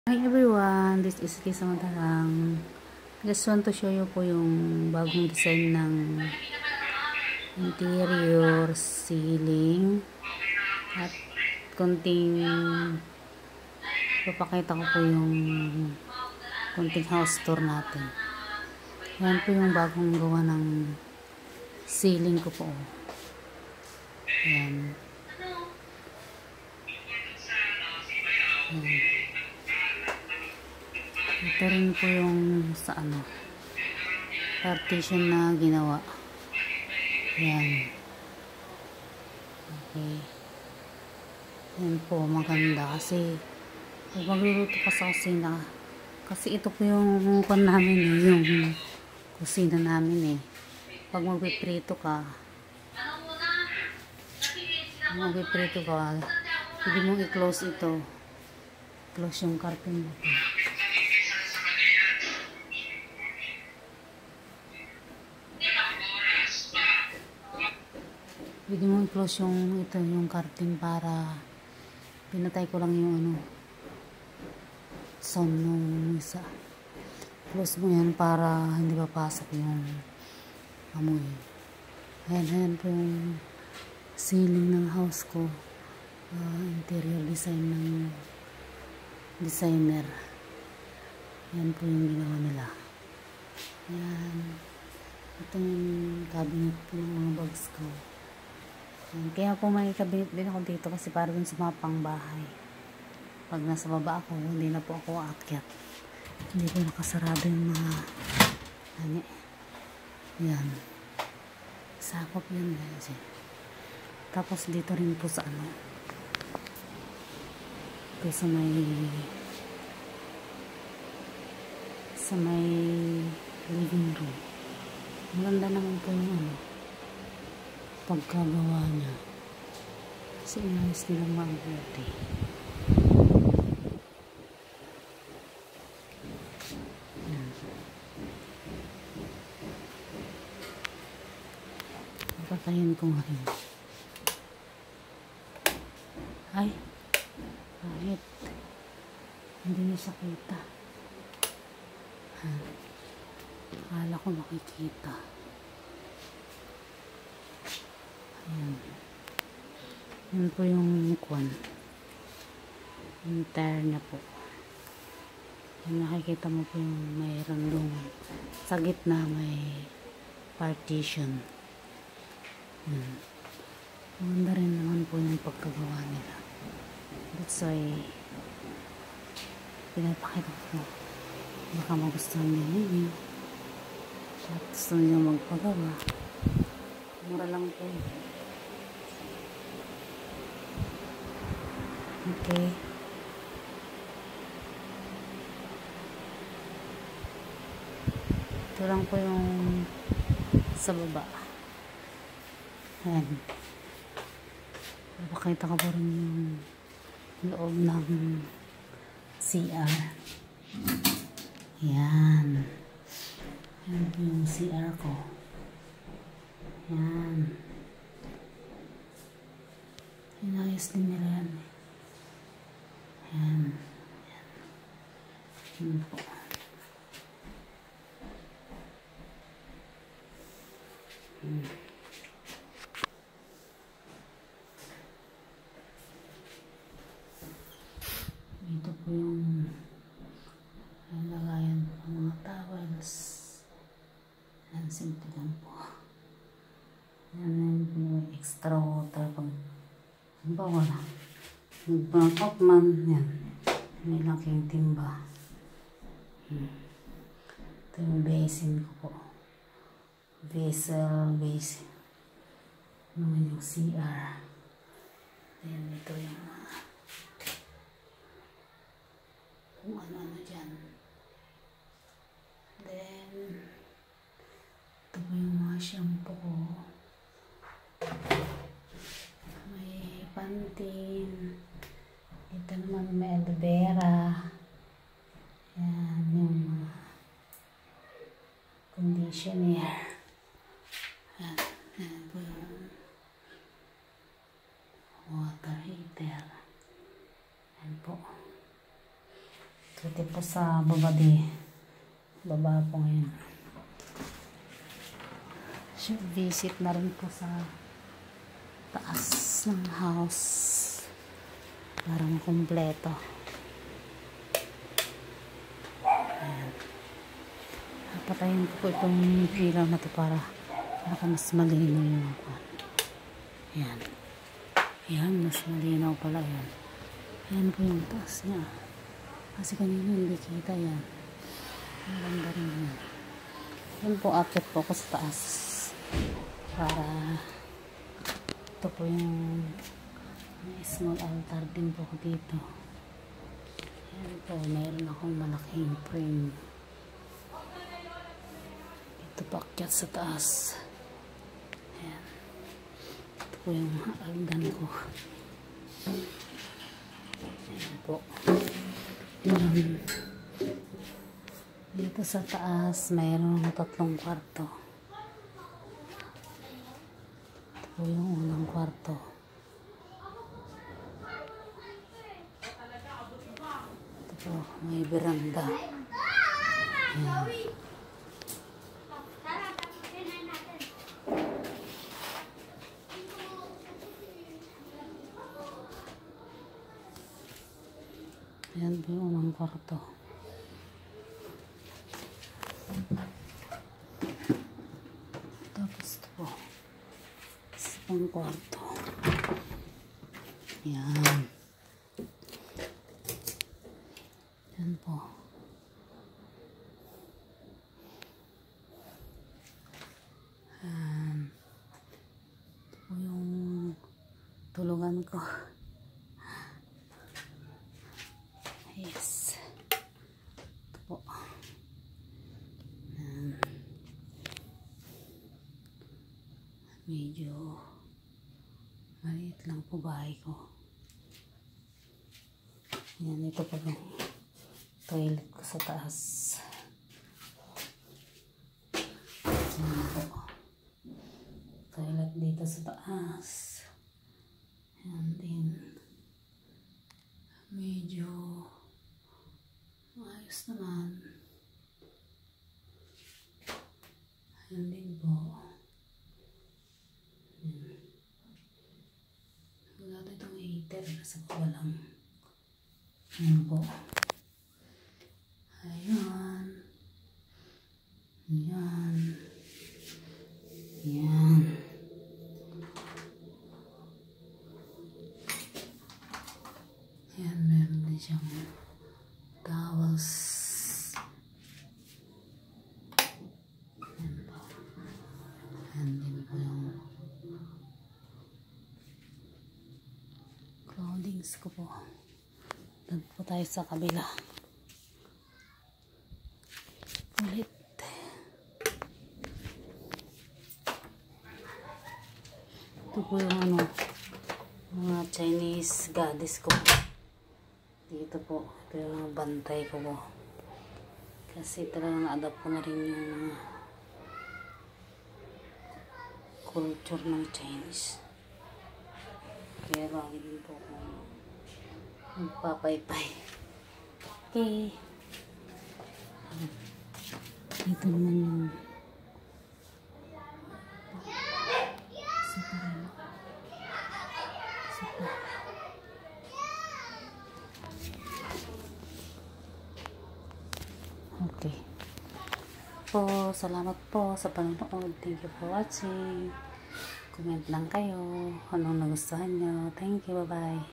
Hi everyone, this is Lisa Matarang. Just want to show you po yung bagong design ng interior ceiling at konting papakita ko po yung konting house tour natin. Yan po yung bagong gawa ng ceiling ko po. Yan. Yan. Ito rin po yung sa partition na ginawa. Yan. Okay. Yan po, maganda kasi pag magluluto ka sa kusina, kasi ito po yung pan namin yung kusina namin Pag magpiprito ka, pwede mong i-close ito. Close yung curtain mo. Pwede mo i-close yung curtain para pinatay ko lang yung sound nung isa. Close mo yan para hindi papasok yung amoy. Ayan po yung ceiling ng house ko. Interior design ng designer. Yan po yung ginawa nila. Yan. Ito yung cabinet po ng mga bags ko. Kaya po may cabinet din ako dito kasi para dun sa mga pangbahay. Pag nasa baba ako, hindi na po ako aakyat. Hindi po nakasarado yung mga yan. Sakop yan guys. Tapos dito rin po sa ito sa may living room. Maganda naman po yung pagkagawa niya. Kasi inayos nilang mabuti. Patayin ko nga rin. Ay! Kahit hindi niya siya kita. Akala ko makikita. Ayan. Yan po yung yung tire niya po. Yan, nakikita mo po yung mayroon doon sa gitna may partition. Yan. Maganda rin naman po yung pagkagawa nila. That's why pinapakita ko. Baka magustuhan ninyo. At gusto nyo magpagawa. Mura lang po. Okay. Ito lang po yung sa baba. Ayan. Papakita ko po rin yung loob ng CR. Ayan. Ayan po yung CR ko. Ayan. Inayos din nila yan. Ayan. Ayan po. Ito po yung lagayan ng mga towels. Ayan, simple lang po. Ayan po yung extra water pag wala. Mag-backup man. Yan. May laking timba. Ito yung basin ko po. Basin. Naman yung CR. Ayan, ito yung kung ano-ano dyan. Then, ito po yung mga shampoo ko. May Pantene. Ito naman may aloe vera. Yan yung conditioner. Yan po yung water heater. Yan po. Ito Pwede po sa babadi. Baba po ngayon. Visit na rin po sa taas ng house para makumpleto. Ayan. Patayin ko po itong ilaw na ito para mas malinaw yung ako. Ayan. Ayan, mas malinaw pala yan. Ayan po yung taas niya. Kasi kanina hindi kita yan. Ang ganda rin yan. Ayan po, akit po ako sa taas. Para ito po yung may small altar din po dito. Ayan po, mayroon akong malaking frame. Ito po akyat sa taas. Ayan. Ito po yung aldan ko. Ayan po. Dito sa taas mayroon 3 kwarto. Ito po yung unang kwarto. Ito po, may beranda. Ayan. Ayan po yung unang kwarto. Tapos ito po. Isa pang kwarto. Ayan. Ayan po. Ayan. Ito po yung tulugan ko. Yes. Ito po. Medyo maliit lang po bahay ko. Yan, ito po yung toilet ko sa taas. Yan po. Toilet dito sa taas. Yan din. Medyo ayos naman. Ayan din po. Wala ito itong heater. Nasa baba lang. Ayan po. Ayan. Ayan. Ayan. Ayan, meron din siyang towels. Ayan po. Ayan din po yung clothings ko po. Doon po tayo sa kabila. Ulit. Ito po yung mga Chinese goddess ko. Dito po. Ito yung bantay ko po. Kasi talagang na-adapt ko na rin yung mga culture ng Chinese. Kaya lagi din po akong magpapaypay. Okay. Dito naman yung okay. Po, salamat po sa panonood. Thank you for watching. Comment lang kayo anong nagustuhan nyo. Thank you. Bye-bye.